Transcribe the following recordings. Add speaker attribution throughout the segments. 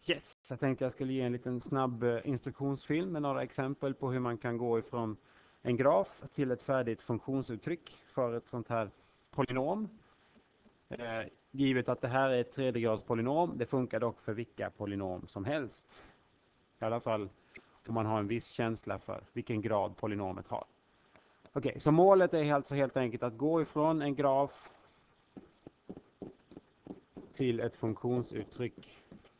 Speaker 1: Yes, jag tänkte jag skulle ge en liten snabb instruktionsfilm med några exempel på hur man kan gå ifrån en graf till ett färdigt funktionsuttryck för ett sånt här polynom. Givet att det här är ett tredjegrads polynom, det funkar dock för vilka polynom som helst. I alla fall om man har en viss känsla för vilken grad polynomet har. Okej, så målet är alltså helt enkelt att gå ifrån en graf till ett funktionsuttryck.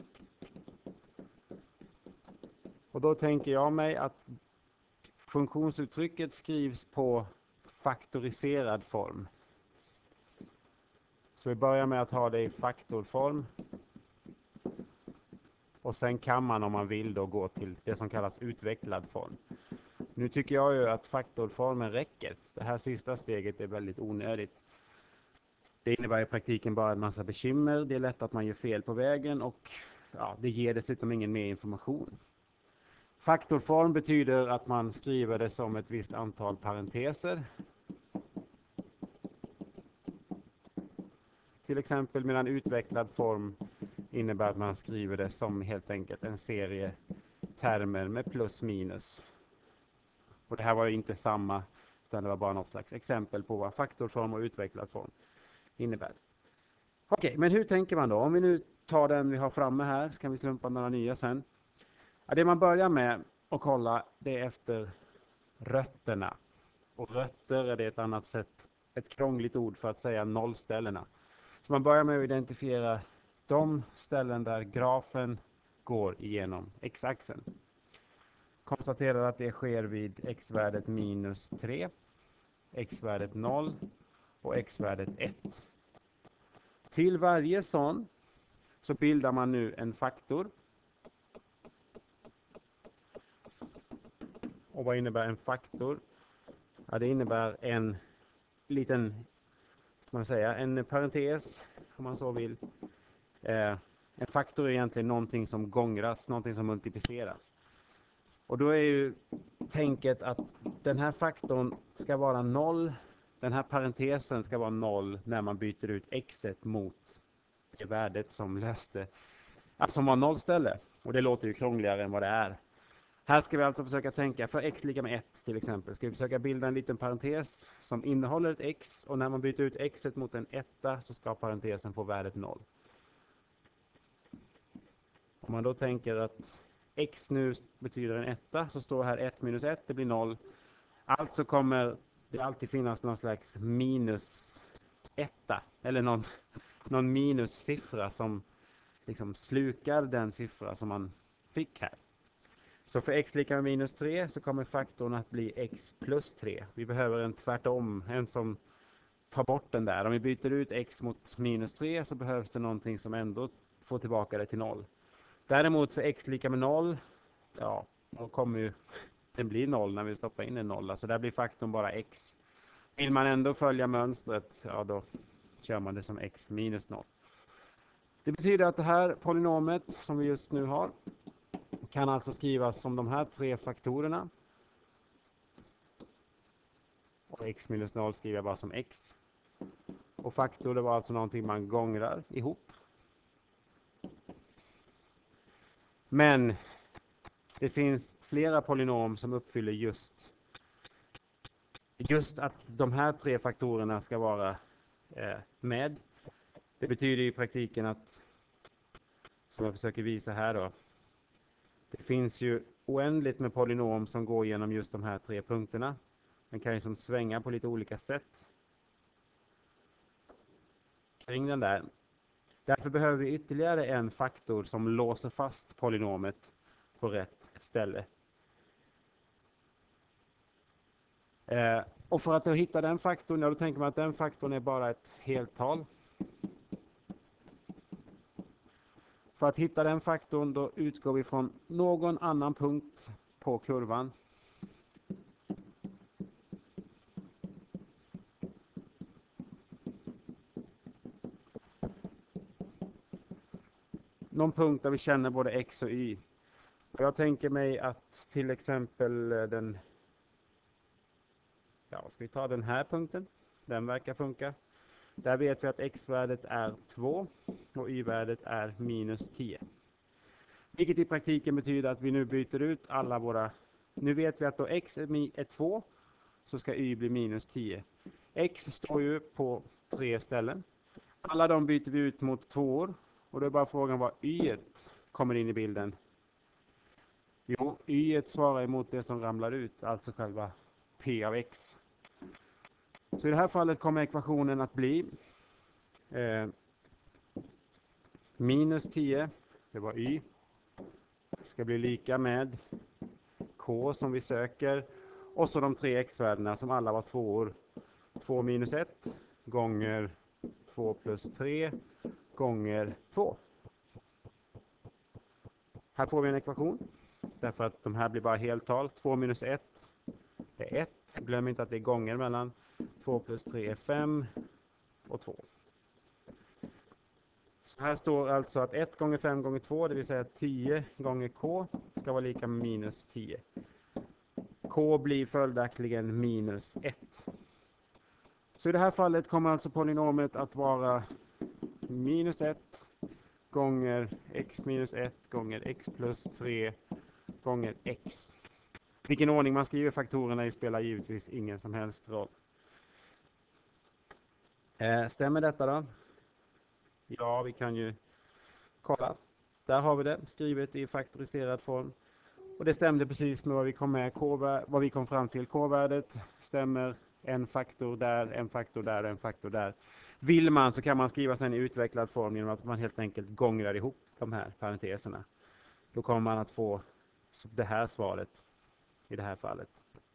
Speaker 1: Och då tänker jag mig att funktionsuttrycket skrivs på faktoriserad form. Så vi börjar med att ha det i faktorform. Och sen kan man om man vill då gå till det som kallas utvecklad form. Nu tycker jag ju att faktorformen räcker. Det här sista steget är väldigt onödigt. Det innebär i praktiken bara en massa bekymmer. Det är lätt att man gör fel på vägen och det ger dessutom ingen mer information. Faktorform betyder att man skriver det som ett visst antal parenteser. Till exempel medan utvecklad form innebär att man skriver det som helt enkelt en serie termer med plus minus. Och det här var ju inte samma, utan det var bara något slags exempel på vad faktorform och utvecklad form innebär. Okej, men hur tänker man då? Om vi nu tar den vi har framme här så kan vi slumpa några nya sen. Det man börjar med att kolla det är efter rötterna. Och rötter är det ett annat sätt, ett krångligt ord för att säga nollställena. Så man börjar med att identifiera de ställen där grafen går igenom x-axeln. Konstaterar att det sker vid x-värdet minus 3, x-värdet 0 och x-värdet 1. Till varje sån så bildar man nu en faktor. Och vad innebär en faktor? Ja, det innebär en liten, ska man säga, en parentes om man så vill. En faktor är egentligen någonting som gångras, någonting som multipliceras. Och då är ju tänket att den här faktorn ska vara 0. Den här parentesen ska vara 0 när man byter ut x-et mot det värdet som löste, alltså som var nollställe. Och det låter ju krångligare än vad det är. Här ska vi alltså försöka tänka för x lika med 1 till exempel. Ska vi försöka bilda en liten parentes som innehåller ett x. Och när man byter ut x-et mot en 1 så ska parentesen få värdet 0. Om man då tänker att x nu betyder en 1 så står här 1 minus 1, det blir 0. Alltså kommer det alltid finnas någon slags minus 1 eller någon minussiffra som liksom slukar den siffra som man fick här. Så för x lika med minus 3 så kommer faktorn att bli x plus 3. Vi behöver en tvärtom, en som tar bort den där. Om vi byter ut x mot minus 3 så behövs det någonting som ändå får tillbaka det till 0. Däremot för x lika med 0, då kommer ju den bli 0 när vi stoppar in en 0. Så där blir faktorn bara x. Vill man ändå följa mönstret, då kör man det som x minus 0. Det betyder att det här polynomet som vi just nu har kan alltså skrivas som de här tre faktorerna. Och x minus 0 skriver jag bara som x. Och faktor, det var alltså någonting man gångrar ihop. Men det finns flera polynom som uppfyller just att de här tre faktorerna ska vara med. Det betyder i praktiken att, som jag försöker visa här då, det finns ju oändligt med polynom som går igenom just de här tre punkterna. Den kan ju som svänga på lite olika sätt kring den där. Därför behöver vi ytterligare en faktor som låser fast polynomet på rätt ställe. Och för att hitta den faktorn, då tänker man att den faktorn är bara ett heltal. För att hitta den faktorn då utgår vi från någon annan punkt på kurvan. Någon punkt där vi känner både x och y. Och jag tänker mig att till exempel ska vi ta den här punkten. Den verkar funka. Där vet vi att x-värdet är 2 och y-värdet är minus 10. Vilket i praktiken betyder att vi nu byter ut alla våra... Nu vet vi att då x är 2 så ska y bli minus 10. X står ju på 3 ställen. Alla de byter vi ut mot 2. Och då är bara frågan vad y kommer in i bilden. Jo, y svarar emot det som ramlar ut, alltså själva p av x. Så i det här fallet kommer ekvationen att bli minus 10, det var y, ska bli lika med k som vi söker. Och så de 3 x-värdena som alla var 2. 2 minus 1 gånger 2 plus 3 gånger 2. Här får vi en ekvation. Därför att de här blir bara heltal. 2 minus 1 är 1. Glöm inte att det är gånger mellan 2 plus 3 är 5 och 2. Så här står alltså att 1 gånger 5 gånger 2, det vill säga 10 gånger k, ska vara lika med minus 10. K blir följaktligen minus 1. Så i det här fallet kommer alltså polynomet att vara minus 1 gånger x minus 1 gånger x plus 3 gånger x. Vilken ordning man skriver faktorerna i spelar givetvis ingen som helst roll. Stämmer detta då? Ja, vi kan ju kolla. Där har vi det skrivet i faktoriserad form. Och det stämde precis med vad vi kom med. Vad vi kom fram till. K-värdet stämmer. En faktor där, en faktor där, en faktor där. Vill man så kan man skriva sen i utvecklad form genom att man helt enkelt gångrar ihop de här parenteserna. Då kommer man att få det här svaret i det här fallet.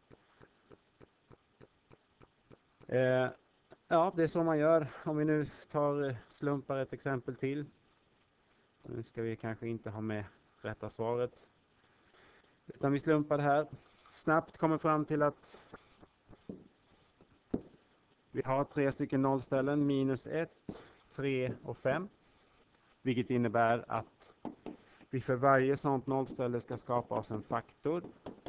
Speaker 1: Ja, det är så man gör. Om vi nu slumpar ett exempel till. Nu ska vi kanske inte ha med rätta svaret. Utan vi slumpar det här. Snabbt kommer fram till att vi har 3 stycken nollställen. Minus 1, 3 och 5. Vilket innebär att vi för varje sådant nollställe ska skapa oss en faktor.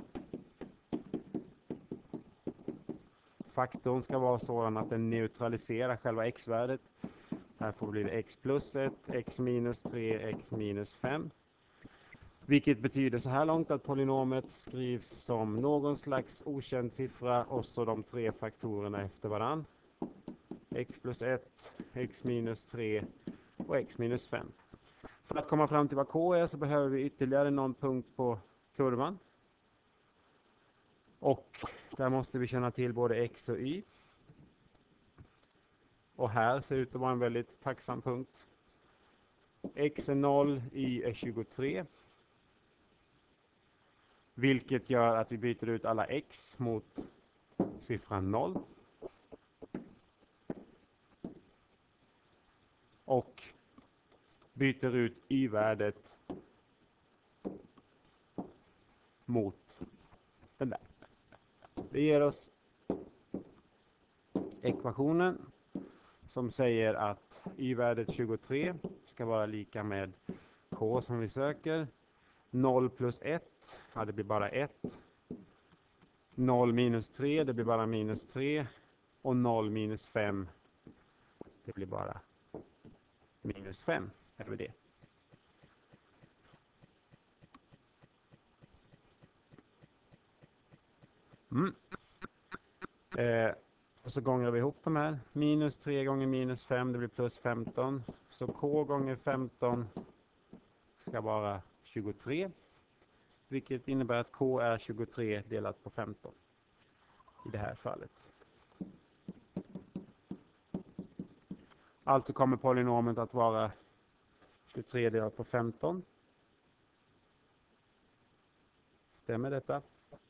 Speaker 1: Faktorn ska vara sådan att den neutraliserar själva x-värdet. Här får bli det x plus 1, x minus 3, x minus 5. Vilket betyder så här långt att polynomet skrivs som någon slags okänd siffra och så de 3 faktorerna efter varann. X plus 1, x minus 3 och x minus 5. För att komma fram till vad k är så behöver vi ytterligare någon punkt på kurvan. Och där måste vi känna till både x och y. Och här ser ut att vara en väldigt tacksam punkt. X är 0, y är 23. Vilket gör att vi byter ut alla x mot siffran 0. Och byter ut y-värdet mot den där. Det ger oss ekvationen som säger att y-värdet 23 ska vara lika med k som vi söker. 0 plus 1, ja, det blir bara 1. 0 minus 3, det blir bara minus 3. Och 0 minus 5, det blir bara minus 5. Över det. Och så gånger vi ihop de här. Minus 3 gånger minus 5, det blir plus 15. Så k gånger 15 ska vara 23. Vilket innebär att k är 23 delat på 15. I det här fallet. Alltså kommer polynomet att vara 23 delat på 15. Stämmer detta?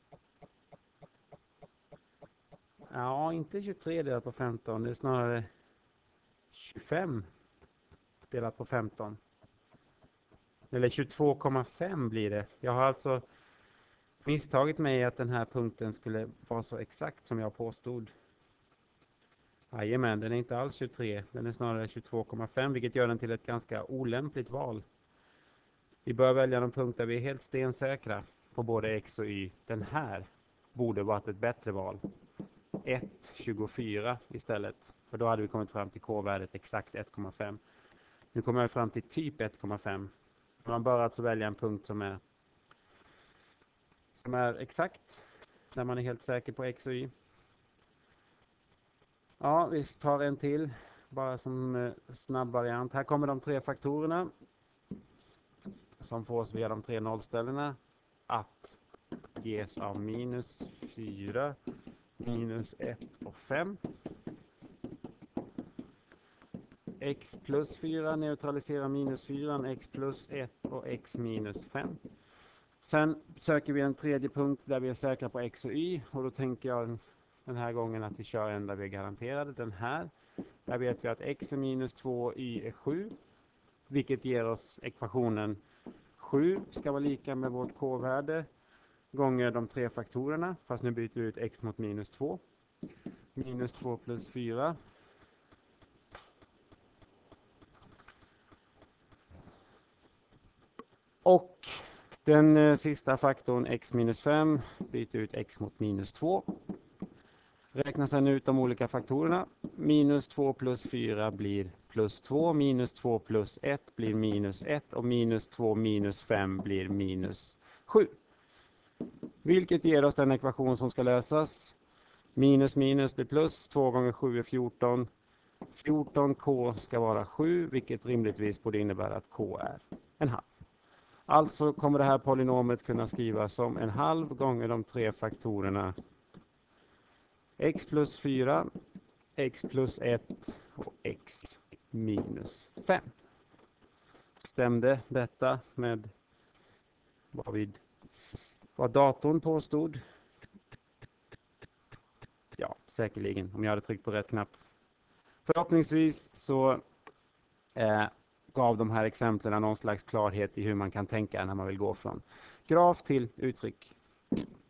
Speaker 1: Ja, inte 23 delat på 15. Det är snarare 25 delat på 15. Eller 22,5 blir det. Jag har alltså misstagit mig att den här punkten skulle vara så exakt som jag påstod. Jajamän, den är inte alls 23. Den är snarare 22,5 vilket gör den till ett ganska olämpligt val. Vi bör välja någon punkt där vi är helt stensäkra på både x och y. Den här borde varit ett bättre val. 1,24 istället. För då hade vi kommit fram till k-värdet exakt 1,5. Nu kommer jag fram till typ 1,5. Man bör alltså välja en punkt som är exakt, när man är helt säker på x och y. Ja, vi tar en till, bara som snabb variant. Här kommer de 3 faktorerna som fås via de 3 nollställena att ges av minus 4, minus 1 och 5. X plus 4 neutraliserar minus 4, x plus 1 och x minus 5. Sen söker vi en tredje punkt där vi är säkra på x och y, och då tänker jag den här gången att vi kör en där vi är garanterade, den här. Där vet vi att x är minus 2, y är 7, vilket ger oss ekvationen 7 ska vara lika med vårt k-värde gånger de 3 faktorerna, fast nu byter vi ut x mot minus 2. Minus 2 plus 4. Och den sista faktorn x minus 5, byter ut x mot minus 2. Räkna sedan ut de olika faktorerna. Minus 2 plus 4 blir plus 2, minus 2 plus 1 blir minus 1 och minus 2 minus 5 blir minus 7. Vilket ger oss den ekvation som ska lösas. Minus minus blir plus, 2 gånger 7 är 14. 14k ska vara 7, vilket rimligtvis borde innebära att k är en halv. Alltså kommer det här polynomet kunna skrivas som en halv gånger de 3 faktorerna x plus 4, x plus 1 och x minus 5. Stämde detta med vad datorn påstod? Ja, säkerligen, om jag hade tryckt på rätt knapp. Förhoppningsvis så gav de här exemplen någon slags klarhet i hur man kan tänka när man vill gå från graf till uttryck.